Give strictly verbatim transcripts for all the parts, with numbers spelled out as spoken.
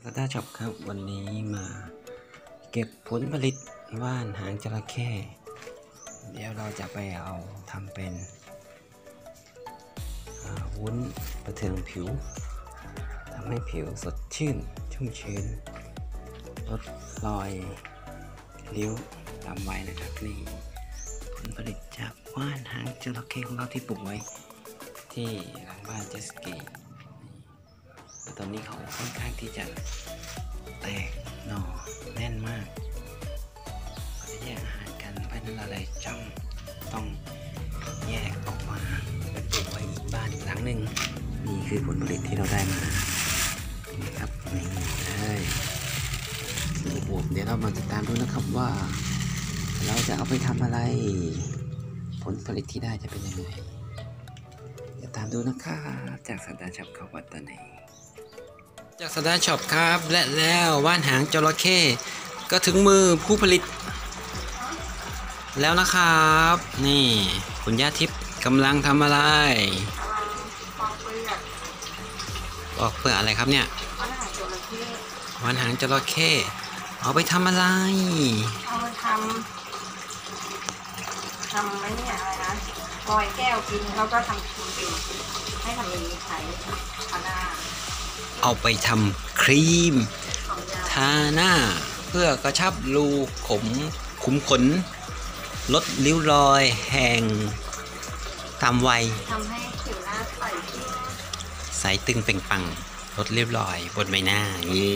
สตาร์ช็อปครับวันนี้มาเก็บผลผลิตว่านหางจระเข้เดี๋ยวเราจะไปเอาทำเป็นวุ้นประเทืองผิวทำให้ผิวสดชื่นชุ่มชื้นลดรอยริ้วดำไว้นะครับนี่ผลผลิตจากว่านหางจระเข้ของเราที่ปลูกไว้ที่หลังบ้านเจสกีตอนนี้เขาค่อนข้างที่จะแตกหน่อแน่นมากเราจะแยกอาหารกันเพราะนั้นเราเลยจ้องต้องแยกออกมาไปปลูกไว้อีกบ้านอีกหลังหนึ่งนี่คือผลผลิตที่เราได้มานี่ครับนี่เลยสูบวบเดี๋ยวเรามาติดตามดูนะครับว่าเราจะเอาไปทำอะไรผลผลิตที่ได้จะเป็นยังไงติดตามดูนะครับจากสัปดาห์ช็อปเขาวัดตอนนี้จากสตาร์ช็อปครับและแล้วว่านหางจระเข้ก็ถึงมือผู้ผลิตแล้วนะครับนี่คุณย่าทิพย์กำลังทำอะไรปอกเปลือกปอกเปลือกอะไรครับเนี่ยว่านหางจระเข้เอาไปทำอะไรเอาไปทำทำไอ้นี่อะไรนะลอยแก้วกินแล้วก็ทำครีมให้ทำมีไข่ทาหน้าเอาไปทำครีมทาหน้าเพื่อกระชับรูขมขุมขนลดริ้วรอยแห่งตามวัยทำให้ผิวหน้าใสใสตึงเปล่งปลั่งลดริ้วรอยบนใบหน้านี่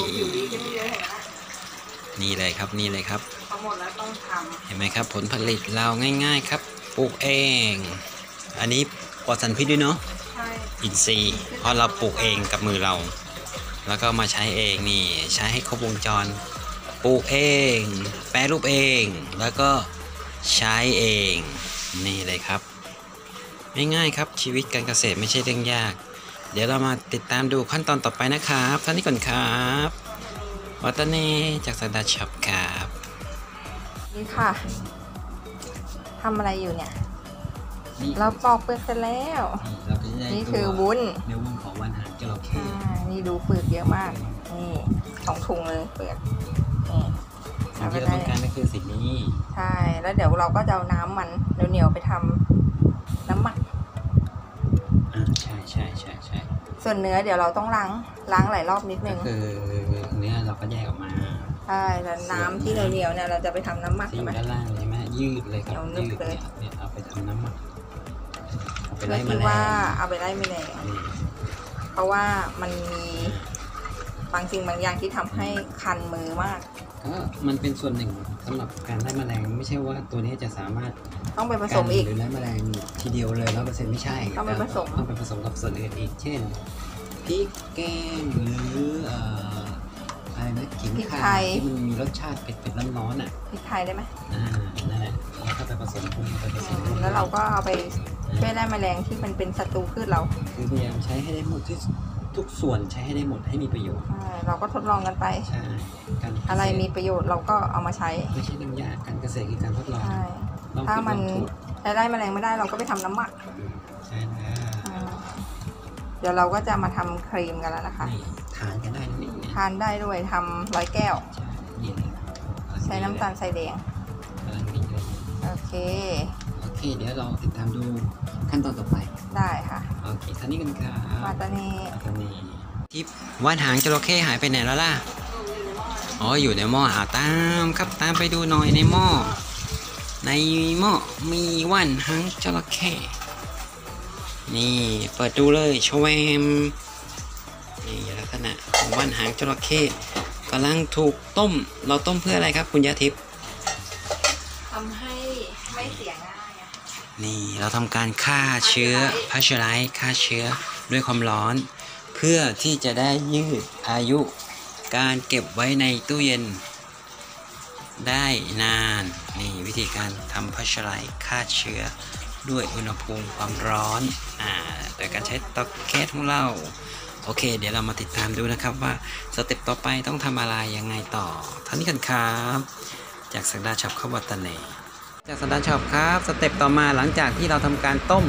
นี่เลยครับนี่เลยครับพอหมดแล้วต้องทำเห็นไหมครับผลผลิตเราง่ายๆครับปลูกเองอันนี้ปลอดสารพิษด้วยเนาะอินทรีย์เพราะเราปลูกเองกับมือเราแล้วก็มาใช้เองนี่ใช้ให้ครบวงจรปลูกเองแปรรูปเองแล้วก็ใช้เองนี่เลยครับง่ายๆครับชีวิตการเกษตรไม่ใช่เรื่องยากเดี๋ยวเรามาติดตามดูขั้นตอนต่อไปนะครับท่านนี้ก่อนครับวัตเน่จากสตาร์ช็อปครับนี่ค่ะทำอะไรอยู่เนี่ยเราปอกเปลือกเสร็จแล้วนี่คือวุ้นเนื้อวุ้นของว่านหางจระเข้นี่ดูเปลือกเยอะมากนี่สองถุงเลยเปลือกนี่สิ่งที่เราต้องการก็คือสิ่งนี้ใช่แล้วเดี๋ยวเราก็จะเอาน้ำมันเหนียวๆไปทำน้ำหมักอ่าใช่ใช่ใช่ใช่ส่วนเนื้อเดี๋ยวเราต้องล้างล้างหลายรอบนิดนึงก็คือเนื้อเราก็แยกออกมาใช่แล้วน้ำที่เหนียวๆเนี่ยเราจะไปทำน้ำหมักใช่ไหมด้านล่างเลยไหมยืดเลยครับยืดเลยเนี่ยเอาไปทำน้ำหมักเพื่อที่ว่าเอาไปไล่แมลงเพราะว่ามันมีบางสิ่งบางอย่างที่ทำให้คันมือมากก็มันเป็นส่วนหนึ่งสำหรับการไล่แมลงไม่ใช่ว่าตัวนี้จะสามารถต้องไปผสมอีกหรือไล่แมลงทีเดียวเลยร้อยเปอร์เซ็นต์ไม่ใช่ต้องไปผสมต้องไปผสมกับส่วนอื่นอีกเช่นพริกแกงหรืออะไรนะขิงข่าที่มันมีรสชาติเผ็ดๆร้อนๆอ่ะพริกไทยได้ไหมอ่านั่นแหละแล้วก็ไปผสมพุ่งไปผสมแล้วเราก็เอาไปช่วยไล่แมลงที่มันเป็นศัตรูพืชเราคือพยายามใช้ให้ได้หมดที่ทุกส่วนใช้ให้ได้หมดให้มีประโยชน์เราก็ทดลองกันไปใช่อะไรมีประโยชน์เราก็เอามาใช้ไม่ใช่เรื่องยากการเกษตรคือการทดลองถ้ามันใช้ไล่แมลงไม่ได้เราก็ไปทำน้ำหมักใช่แล้วเดี๋ยวเราก็จะมาทำครีมกันแล้วนะคะทานกันได้นี่ทานได้ด้วยทำร้อยแก้วใช้น้ำตาลทรายแดงโอเคโอเคเดี๋ยวเราติดตามดูขั้นตอนต่อไปได้ค่ะโอเคท่านี้กันครับมาตานีตานีทิพว่านหางจระเข้หายไปไหนแล้วล่ะอ๋ออยู่ในหม้อหาตามครับตามไปดูหน่อยในหม้อในหม้อมีว่านหางจระเข้นี่เปิดดูเลยชแวมนี่ลักษณะของว่านหางจระเข้กำลังถูกต้มเราต้มเพื่ออะไรครับคุณยาทิพย์ทำให้ไม่เสียง่ายนี่เราทำการฆ่าเชื้อพาสเจอไรซ์ฆ่าเชื้อด้วยความร้อนเพื่อที่จะได้ยืดอายุการเก็บไว้ในตู้เย็นได้นานนี่วิธีการทำพาสเจอไรซ์ฆ่าเชื้อด้วยอุณหภูมิความร้อนอ่าโดยการใช้เตาแก๊สของเราโอเคเดี๋ยวเรามาติดตามดูนะครับว่าสเต็ปต่อไปต้องทำอะไรยังไงต่อท่านี้กันครับจากสักดาช็อปข้าววัตเน่จากสักดาช็อปครับสเต็ปต่อมาหลังจากที่เราทำการต้ม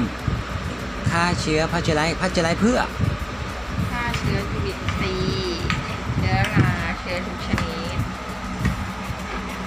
ฆ่าเชื้อพาสเจอไรซ์พาสเจอไรซ์เพื่อฆ่าเชื้อจุลินทรีย์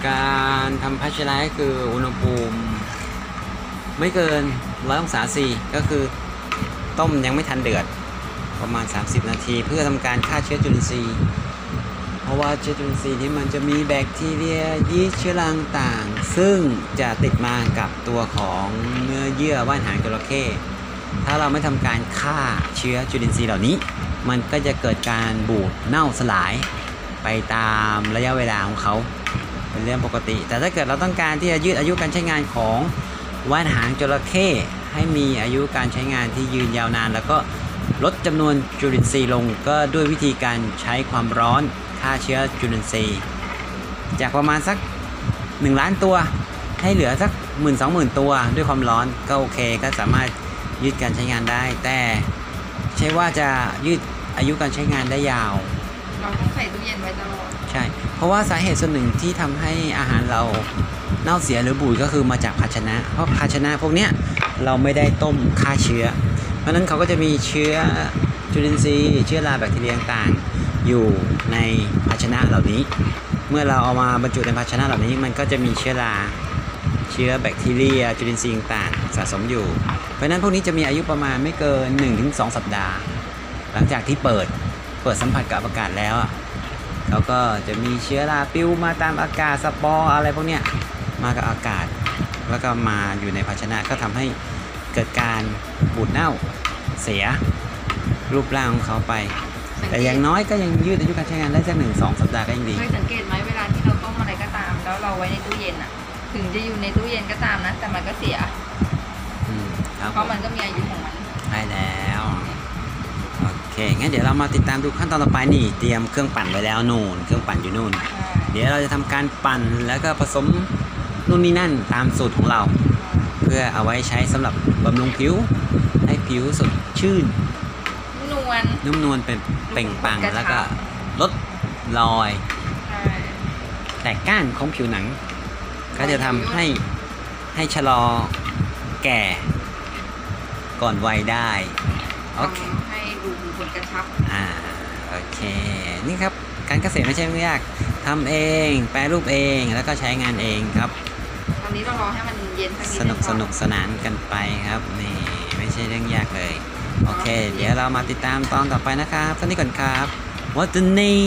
การทำพัชระก็คืออุณหภูมิไม่เกินร้อยองศาซีก็คือต้มยังไม่ทันเดือดประมาณสามสิบนาทีเพื่อทำการฆ่าเชื้อจุลินทรีย์เพราะว่าเชื้อจุลินทรีย์ที่มันจะมีแบคทีเรียยีสต์เชื้อราต่างซึ่งจะติดมากับตัวของเนื้อเยื่อว่านหางจระเข้ถ้าเราไม่ทำการฆ่าเชื้อจุลินทรีย์เหล่านี้มันก็จะเกิดการบูดเน่าสลายไปตามระยะเวลาของเขาเป็นเรื่องปกติแต่ถ้าเกิดเราต้องการที่จะยืดอายุการใช้งานของว่านหางจระเข้ให้มีอายุการใช้งานที่ยืนยาวนานแล้วก็ลดจำนวนจุลินทรีย์ลงก็ด้วยวิธีการใช้ความร้อนฆ่าเชื้อจุลินทรีย์จากประมาณสักหนึ่งล้านตัวให้เหลือสัก หนึ่งหมื่นสองหมื่น ตัวด้วยความร้อนก็โอเคก็สามารถยืดการใช้งานได้แต่ใช่ว่าจะยืดอายุการใช้งานได้ยาวเราต้องใส่ตู้เย็นไว้ตลอดใช่เพราะว่าสาเหตุส่วนหนึ่งที่ทำให้อาหารเราเน่าเสียหรือบูดก็คือมาจากภาชนะเพราะภาชนะพวกเนี้ยเราไม่ได้ต้มฆ่าเชื้อเพราะฉะนั้นเขาก็จะมีเชื้อจุลินทรีย์เชื้อราแบคทีเรียต่างๆอยู่ในภาชนะเหล่านี้เมื่อเราเอามาบรรจุในภาชนะเหล่านี้มันก็จะมีเชื้อราเชื้อแบคทีเรียจุลินทรีย์ต่างๆสะสมอยู่เพราะฉะนั้นพวกนี้จะมีอายุประมาณไม่เกิน หนึ่งถึงสอง สัปดาห์หลังจากที่เปิดเปิดสัมผัสกับอากาศแล้วเขาก็จะมีเชื้อราปิ้วมาตามอากาศสปอร์อะไรพวกเนี้ยมากับอากาศแล้วก็มาอยู่ในภาชนะก็ทำให้เกิดการบูดเน่าเสียรูปร่างของเขาไปแต่อย่างน้อยก็ยังยืดอายุการใช้งานได้สักหนึ่งสองสัปดาห์ก็ยังดีเคยสังเกตไหมเวลาที่เราต้มอะไรก็ตามแล้วเราไว้ในตู้เย็นอ่ะถึงจะอยู่ในตู้เย็นก็ตามนะแต่มันก็เสียเพราะมันก็มีอายุของมันใช่แล้วโอเคงั้นเดี๋ยวเรามาติดตามดูขั้นตอนต่อไปนี่เตรียมเครื่องปั่นไว้แล้วนู่นเครื่องปั่นอยู่นู่นเดี๋ยวเราจะทำการปั่นแล้วก็ผสมนู่นนี่นั่นตามสูตรของเราเพื่อเอาไว้ใช้สำหรับบำรุงผิวให้ผิวสดชื่นนวลนุ่มนวลเป็นเปล่งปลั่งแล้วก็ลดรอยแตกก้านของผิวหนังก็จะทำให้ให้ชะลอแก่ก่อนวัยได้โอเคให้ดูผลกระชับอ่าโอเคนี่ครับการเกษตรไม่ใช่เรื่องยากทำเองแปรรูปเองแล้วก็ใช้งานเองครับตอนนี้เรารอให้มันเย็นสักนิดสนุกสนุกสนานกันไปครับนี่ไม่ใช่เรื่องยากเลยโอเคเดี๋ยวเรามาติดตามตอนต่อไปนะครับตอนนี้ก่อนครับ What's the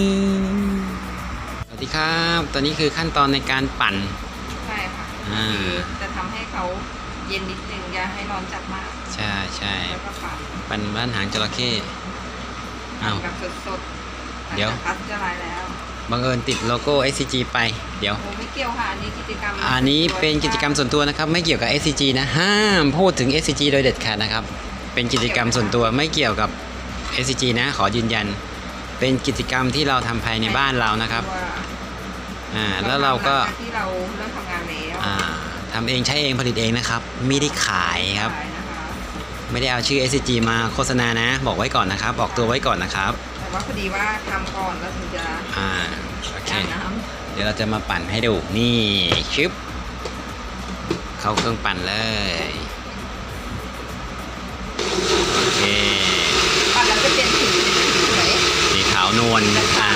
name สวัสดีครับตอนนี้คือขั้นตอนในการปั่นใช่ค่ะจะทำให้เขาเย็นนิดนึงอย่าให้ร้อนจัดมากใช่ใช่แล้วก็ปั่นปั่นบ้านหางจระเข้อ้าวแบบสดๆเดี๋ยวพัดจะลายแล้วบังเอิญติดโลโก้ เอส ซี จี ไปเดี๋ยวไม่เกี่ยวค่ะอันนี้กิจกรรมอันนี้เป็นกิจกรรมส่วนตัวนะครับไม่เกี่ยวกับ เอส ซี จี นะห้ามพูดถึง เอส ซี จี โดยเด็ดขาดนะครับเป็นกิจกรรมส่วนตัวไม่เกี่ยวกับ เอส ซี จี นะขอยืนยันเป็นกิจกรรมที่เราทำภายในบ้านเรานะครับอ่าแล้วเราก็ที่เราเริ่มทำงานแล้วอ่าทำเองใช้เองผลิตเองนะครับไม่ได้ขายครับไม่ได้เอาชื่อ เอส ซี จี มาโฆษณานะบอกไว้ก่อนนะครับบอกตัวไว้ก่อนนะครับแต่ว่าพอดีว่าทำก่อนแล้วถึงจะอ่าโอเคเดี๋ยวเราจะมาปั่นให้ดูนี่ชึบเข้าเครื่องปั่นเลยโอเคปั่นแล้วจะเป็นสีสวยสีขาวนวลอ่า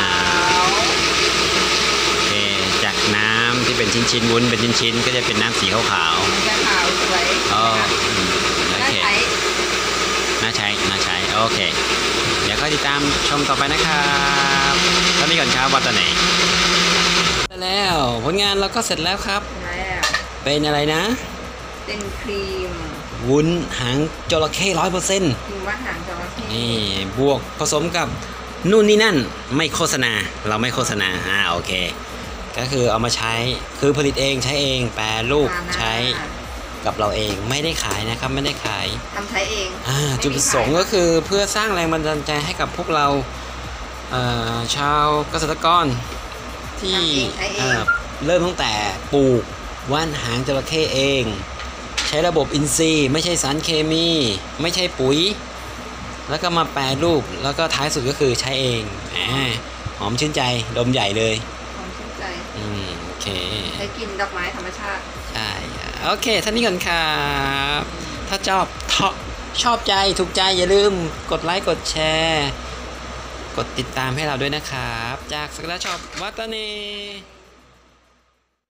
โอเคจากน้ำที่เป็นชิ้นๆวุ้นเป็นชิ้นๆก็จะเป็นน้ำสีขาวขาวจะขาวสวยอ๋อโอเคน่าใช้น่าใช้โอเคเดี๋ยวก็ติดตามชมต่อไปนะครับตอนนี้ก่อนครับวัตถุไหนแล้วผลงานเราก็เสร็จแล้วครับเป็นอะไรนะเป็นครีมวุ้นหางจระเข้ร้อยเปอร์เซ็นต์ครีมว่านหางจระเข้นี่บวกผสมกับนู่นนี่นั่นไม่โฆษณาเราไม่โฆษณาอ่าโอเคก็คือเอามาใช้คือผลิตเองใช้เองแปรรูปใช้กับเราเองไม่ได้ขายนะครับไม่ได้ขายทำใช้เองอ่าจุดประสงค์ก็คือเพื่อสร้างแรงบันดาลใจให้กับพวกเราชาวเกษตรกรที่เริ่มตั้งแต่ปลูกว่านหางจระเข้เองใช้ระบบอินทรีย์ไม่ใช่สารเคมีไม่ใช่ปุ๋ยแล้วก็มาแปรรูปแล้วก็ท้ายสุดก็คือใช้เองแหมหอมชื่นใจดมใหญ่เลยหอมชื่นใจอืมโอเคใช้กินดอกไม้ธรรมชาติใช่โอเคท่านนี้ก่อนครับถ้าชอบชอบใจถูกใจอย่าลืมกดไลค์กดแชร์กดติดตามให้เราด้วยนะครับจากสักดาชอบวัตเน่